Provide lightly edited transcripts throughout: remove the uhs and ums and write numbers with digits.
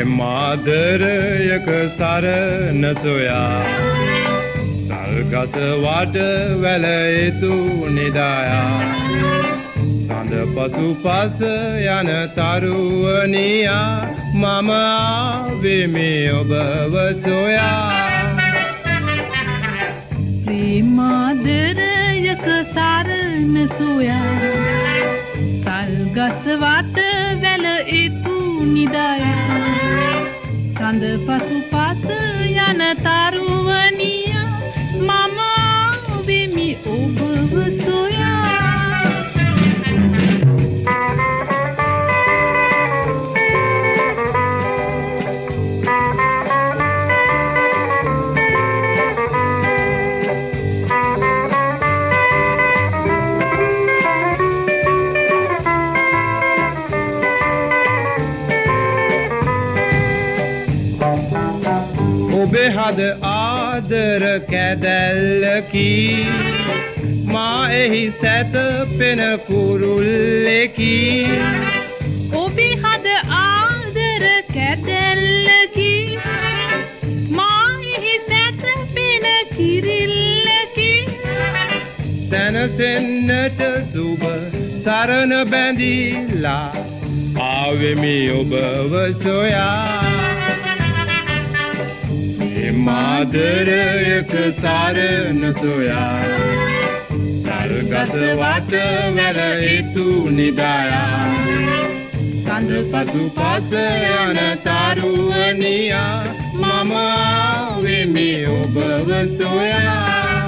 මාදරයක සරණ සොයා සල්ගස වට වැල එතු නිදායා සඳ පසු පස යන තරුවනියා මම ආවෙමි ඔබව සොයා මාදරයක සරණ සොයා සල්ගස වට වැල එතු නිදායා සඳ පසු පස යන තරුවනියා මම ආවෙමි ඔබව සොයා ඔබේ හද ආදර කැදැල්ලකි මා එහි සැතපෙන කුරුල්ලෙකි ඔබේ හද ආදර කැදැල්ලකි මා එහි සැතපෙන කිරිල්ලකි සැනසෙන්නට සුබ සරණ බැඳිලා ආවෙමි ඔබව සොයා මාදරයක සරණ සොයා සල්ගස වට වැල එතු නිදායා සඳ පසු පස යන තරුවනියා මම ආවෙමි ඔබව සොයා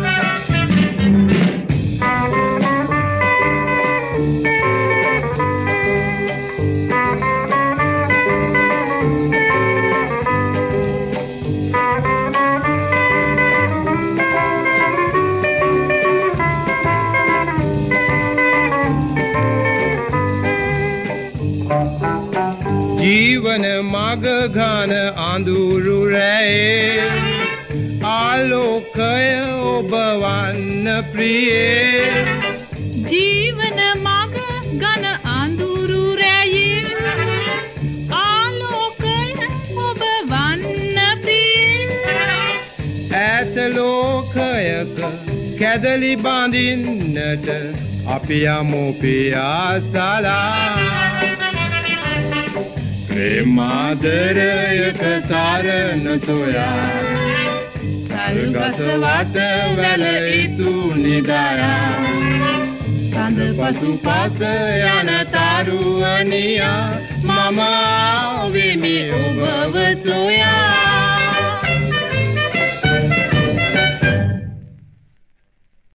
ජීවන මග ගන අඳුරු රැයේ ආලෝකය ඔබ වන්න ප්‍රියේ ජීවන මග ගන අඳුරු රැයේ ආලෝකය ඔබ වන්න ප්‍රියේ ඈත ලෝකයක කැදලි බඳින්නට අපි යමු පියාසලා මාදරයක සරණ සොයා සල්ගස වට වැල එතු නිදායා සඳ පසු පස යන තරුවනියා මම ආවෙමි ඔබව සොයා